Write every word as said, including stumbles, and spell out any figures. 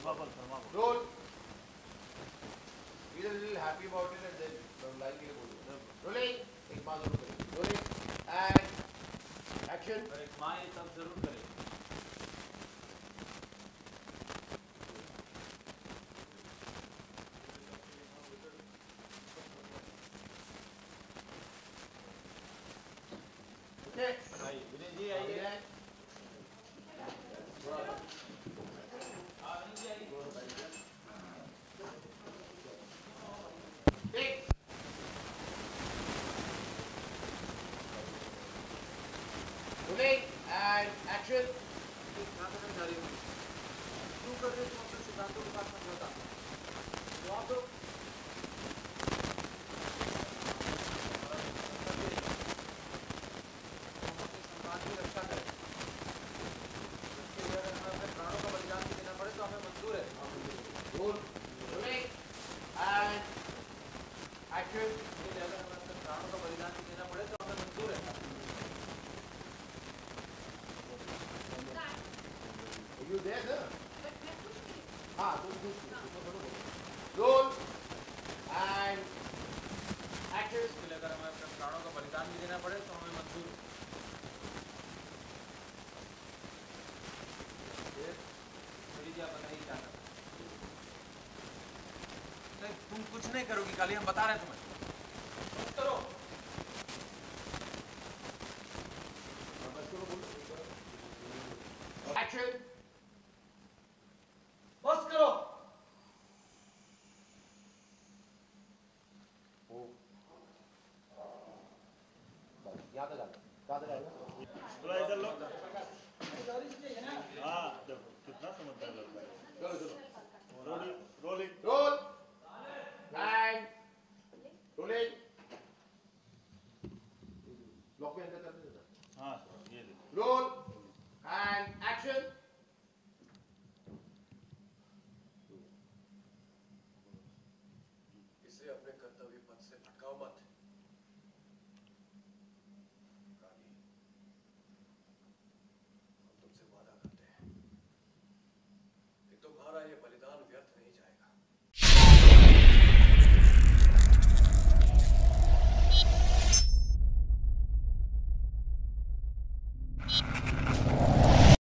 Roll. Be a little happy about it and then don't like it. Rolling. एक बार जरूर करें. Rolling. And action. एक माँ ये सब जरूर करें. And action. You there, sir? हाँ, तुम कुछ roll and action. अगर हमें अपने प्राणों का बलिदान भी देना पड़े तो हमें मंजूर है. जी आप बताइए क्या करना. नहीं, तुम कुछ नहीं करोगी, खाली हम बता रहे हैं तुम्हें. बस करो. Action. बस करो. यहाँ तक आएगा. कहाँ तक आएगा? थोड़ा इधर लो. हाँ, देखो कितना समझदार लड़का है. चलो चलो. Rolling, rolling. Roll. And rolling. Lock में अंदर कर देना. हाँ, ये देखो. Roll.